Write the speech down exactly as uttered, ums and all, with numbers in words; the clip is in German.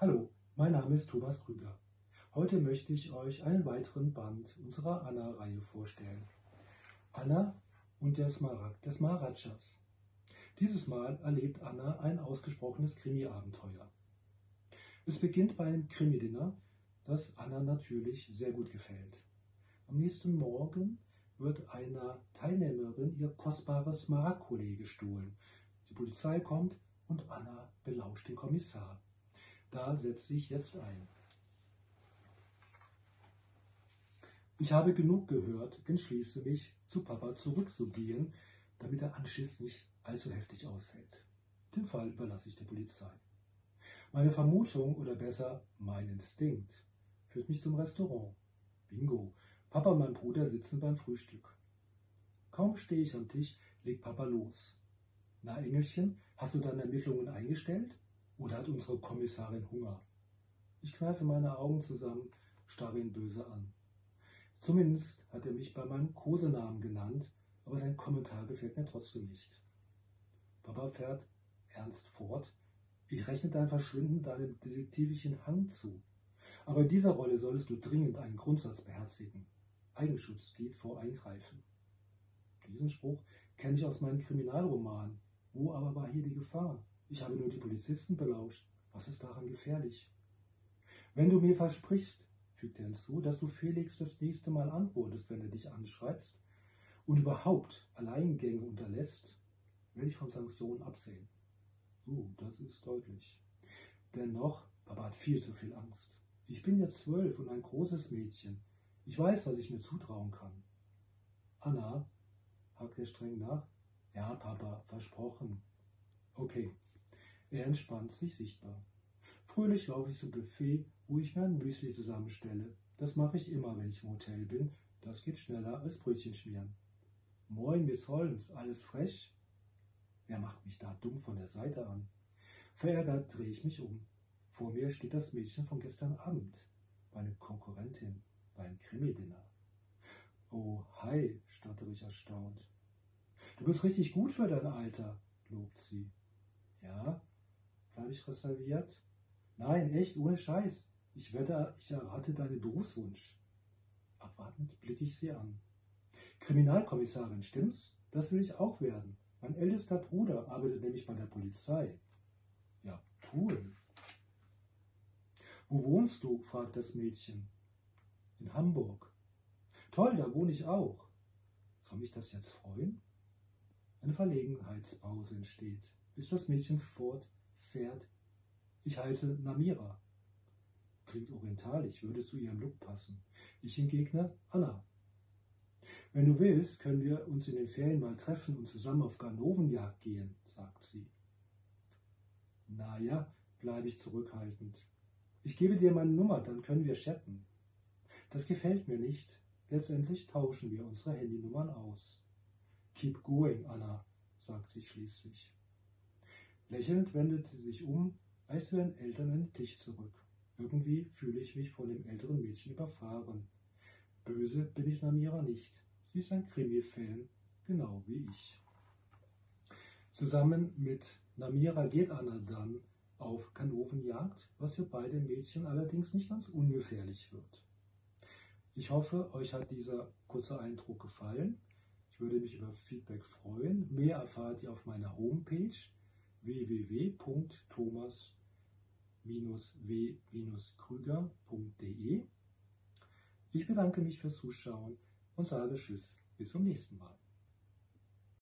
Hallo, mein Name ist Thomas Krüger. Heute möchte ich euch einen weiteren Band unserer Anna-Reihe vorstellen. Anna und der Smaragd des Maharajas. Dieses Mal erlebt Anna ein ausgesprochenes Krimi-Abenteuer. Es beginnt bei einem Krimi-Dinner, das Anna natürlich sehr gut gefällt. Am nächsten Morgen wird einer Teilnehmerin ihr kostbares Smaragdkollet gestohlen. Die Polizei kommt und Anna belauscht den Kommissar. Da setze ich jetzt ein. Ich habe genug gehört, entschließe mich, zu Papa zurückzugehen, damit der Anschiss nicht allzu heftig ausfällt. Den Fall überlasse ich der Polizei. Meine Vermutung, oder besser mein Instinkt, führt mich zum Restaurant. Bingo, Papa und mein Bruder sitzen beim Frühstück. Kaum stehe ich am Tisch, legt Papa los. Na Engelchen, hast du deine Ermittlungen eingestellt? Oder hat unsere Kommissarin Hunger? Ich kneife meine Augen zusammen, starre ihn böse an. Zumindest hat er mich bei meinem Kosenamen genannt, aber sein Kommentar gefällt mir trotzdem nicht. Papa fährt ernst fort. Ich rechne dein Verschwinden deinem detektivischen Hang zu. Aber in dieser Rolle solltest du dringend einen Grundsatz beherzigen. Eigenschutz geht vor Eingreifen. Diesen Spruch kenne ich aus meinem Kriminalroman. Wo aber war hier die Gefahr? Ich habe nur die Polizisten belauscht. Was ist daran gefährlich? Wenn du mir versprichst, fügt er hinzu, dass du Felix das nächste Mal antwortest, wenn er dich anschreibt, und überhaupt Alleingänge unterlässt, werde ich von Sanktionen absehen. Uh, das ist deutlich. Dennoch, Papa hat viel zu viel Angst. Ich bin jetzt zwölf und ein großes Mädchen. Ich weiß, was ich mir zutrauen kann. Anna, hakt er streng nach. Ja, Papa, versprochen. Okay. Er entspannt sich sichtbar. Fröhlich laufe ich zum Buffet, wo ich mir ein Müsli zusammenstelle. Das mache ich immer, wenn ich im Hotel bin. Das geht schneller als Brötchen schmieren. Moin, Miss Holmes, alles fresh? Wer macht mich da dumm von der Seite an? Verärgert drehe ich mich um. Vor mir steht das Mädchen von gestern Abend. Meine Konkurrentin beim Krimi-Dinner. Oh, hi, stottere ich erstaunt. Du bist richtig gut für dein Alter, lobt sie. Ja, bleibe ich reserviert. Nein, echt, ohne Scheiß. Ich wette, ich errate deinen Berufswunsch. Abwartend blicke ich sie an. Kriminalkommissarin, stimmt's? Das will ich auch werden. Mein ältester Bruder arbeitet nämlich bei der Polizei. Ja, cool. Wo wohnst du? Fragt das Mädchen. In Hamburg. Toll, da wohne ich auch. Soll mich das jetzt freuen? Eine Verlegenheitspause entsteht, bis das Mädchen fortfährt. Ich heiße Namira. Klingt orientalisch, würde zu ihrem Look passen. Ich entgegne Anna. Wenn du willst, können wir uns in den Ferien mal treffen und zusammen auf Ganovenjagd gehen, sagt sie. Naja, bleibe ich zurückhaltend. Ich gebe dir meine Nummer, dann können wir chatten. Das gefällt mir nicht. Letztendlich tauschen wir unsere Handynummern aus. Keep going, Anna, sagt sie schließlich. Lächelnd wendet sie sich um, als zu ihren Eltern an den Tisch zurück. Irgendwie fühle ich mich von dem älteren Mädchen überfahren. Böse bin ich Namira nicht. Sie ist ein Krimi-Fan, genau wie ich. Zusammen mit Namira geht Anna dann auf Ganovenjagd, was für beide Mädchen allerdings nicht ganz ungefährlich wird. Ich hoffe, euch hat dieser kurze Eindruck gefallen. Ich würde mich über Feedback freuen. Mehr erfahrt ihr auf meiner Homepage w w w punkt thomas w krüger punkt de. Ich bedanke mich fürs Zuschauen und sage Tschüss, bis zum nächsten Mal.